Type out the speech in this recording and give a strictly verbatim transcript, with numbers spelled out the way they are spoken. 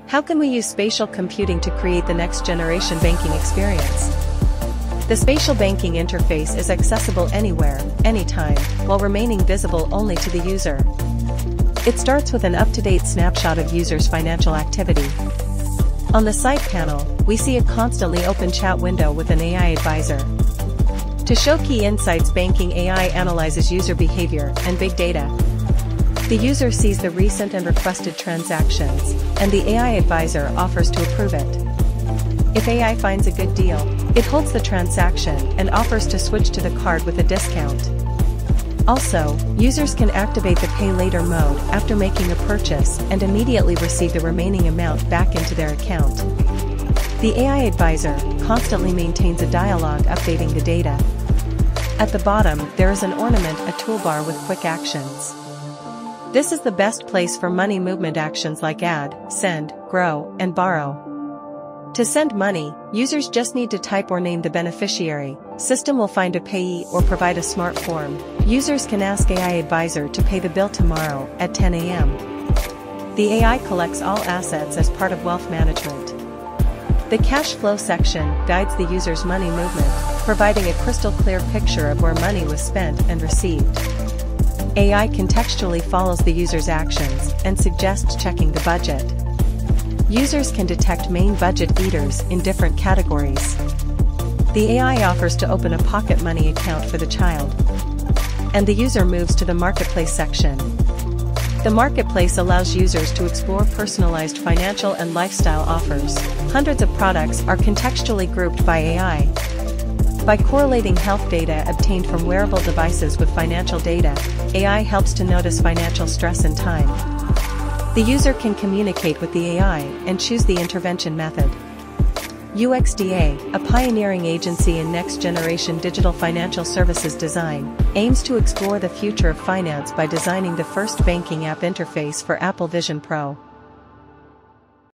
How can we use spatial computing to create the next-generation banking experience? The spatial banking interface is accessible anywhere, anytime, while remaining visible only to the user. It starts with an up-to-date snapshot of users' financial activity. On the side panel, we see a constantly open chat window with an A I advisor. To show key insights, banking A I analyzes user behavior and big data. The user sees the recent and requested transactions, and the A I advisor offers to approve it. If A I finds a good deal, it holds the transaction and offers to switch to the card with a discount. Also, users can activate the Pay Later mode after making a purchase and immediately receive the remaining amount back into their account. The A I advisor constantly maintains a dialogue updating the data. At the bottom, there is an Ornament, a toolbar with quick actions. This is the best place for money movement actions like add, send, grow, and borrow. To send money, users just need to type or name the beneficiary. System will find a payee or provide a smart form. Users can ask A I advisor to pay the bill tomorrow at ten A M The A I collects all assets as part of wealth management. The cash flow section guides the user's money movement, providing a crystal clear picture of where money was spent and received. A I contextually follows the user's actions and suggests checking the budget. Users can detect main budget eaters in different categories. The A I offers to open a pocket money account for the child. And the user moves to the marketplace section. The marketplace allows users to explore personalized financial and lifestyle offers. Hundreds of products are contextually grouped by A I. By correlating health data obtained from wearable devices with financial data, A I helps to notice financial stress in time. The user can communicate with the A I and choose the intervention method. U X D A, a pioneering agency in next-generation digital financial services design, aims to explore the future of finance by designing the first banking app interface for Apple Vision Pro.